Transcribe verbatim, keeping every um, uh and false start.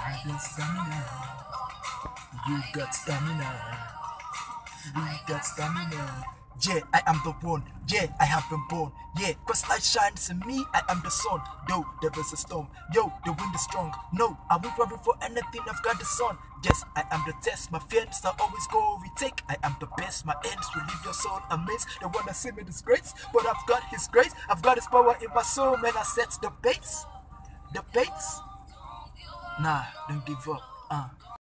I got stamina. You got stamina. We got stamina. Yeah, I am the one. Yeah, I have been born. Yeah, cause light shines in me. I am the sun. Yo, there is a storm. Yo, the wind is strong. No, I won't worry for anything. I've got the sun. Yes, I am the test. My fears are always go retake. I am the best. My ends will leave your soul amazed. They wanna see me disgrace, but I've got His grace. I've got His power in my soul. Man, I set the pace. The pace. Nah, don't give up. Uh.